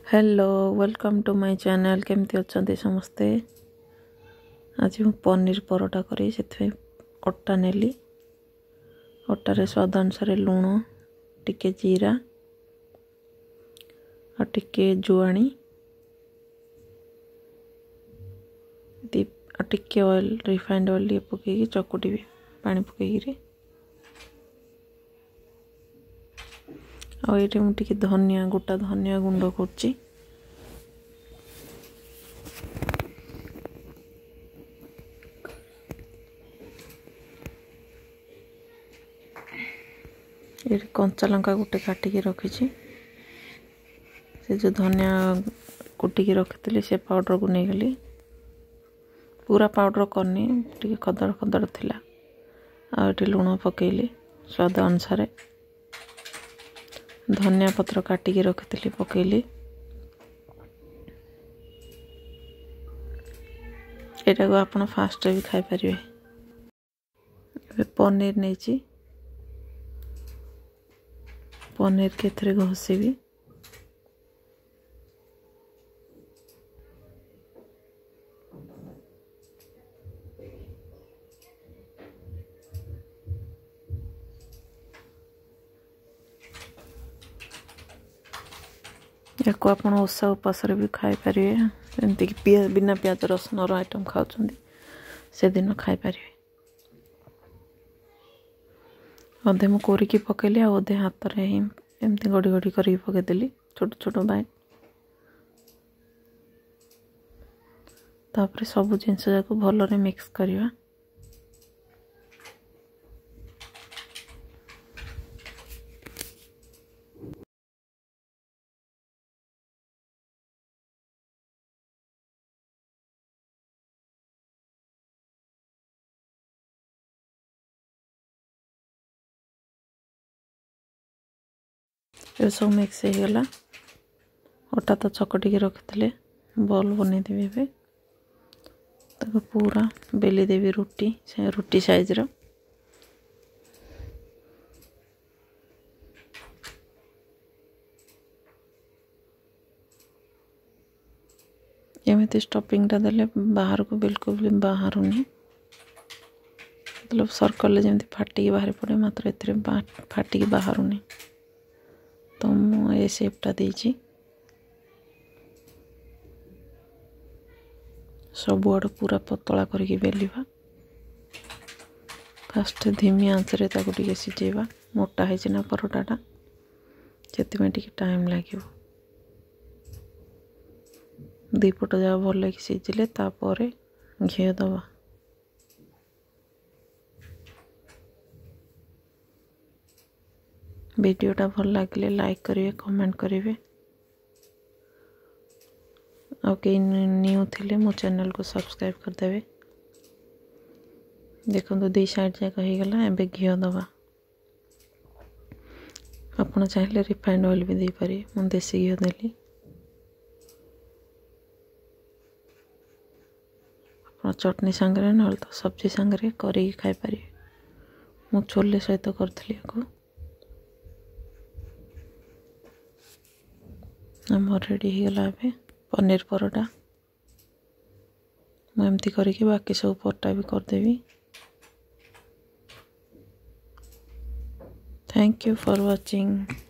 Hello welcome to my channel. केमती अच्छा समस्ते। आज मु पनीर परोटा करी से अटा नेली। अटारे स्वाद अनुसार लुण टिके जीरा और टिके जुआणी टिके ऑयल रिफाइंड ऑयल पकई चकुटी पानी पकईकि आईटे मुझे धनिया गोटा धनिया गुंड कर कंचा लंका गोटे काटिकी रखी से जो धनिया कुटिकी रखी से पाउडर को नहीं गली पूरा पाउडर करनी टे खदड़ खदड़ थिला आटे लुण पकेली स्वाद अनुसार धनिया पत्र काटिकी रखी पकेली एटा को आपण फास्ट भी खाई परिबे। पनीर नहीं पनीर के थरे घोषिबी या को आपण ओसा उपास भी खाई परिबे। एमती कि बिना प्याज रसुन आइटम खाउछंदी से दिन खाई परिबे। अधे मु कोरिकी पकेली आ अधे हाथ रे ही एमती गड़ी गड़ी करी पकेदेली छोट छोट बाय। तापर सब जिनस जाको भल रे मिक्स करिवा। ये सब मिक्स हो गला। अटा तो चकटिकी रखी बॉल बन देवी ताको पूरा बेली देवी रुटी साइज रो। एमती स्टफिंग टा देले बाहर को बिल्कुल भी बाहर नहीं मतलब सर्कल जमी फाटिकी बाहर पड़े मात्र ए फाटिकी बाहर नहीं तो मुझे शेपटा देची सब आड़ पूरा पतला करके बेलिबा। फास्ट धीमी आंच रे ताको टिके सिझेबा। मोटा है ना परोटाटा से टाइम लगे। दीपट जा भल लगे सिझिले तापर घी दबा। वीडियोटा भल लगे लाइक करेंगे कमेंट करेंगे और कई न्यू थिले मो चैनल को सब्सक्राइब करदेवे। देखो दी साइड जाक हो गला। एबे घी दबा। आपन चाहिए रिफाइंड ऑयल भी दे पारे। मु देसी घी देली। आप चटनी सांगरे ना तो सब्जी सांगरे करी खाई पारे। मु छोले सहित करथली को आम रेडी हो गला। अबे पनीर परोटा मुझे करके बाकी सब परोटा भी करदेवी। Thank you for watching.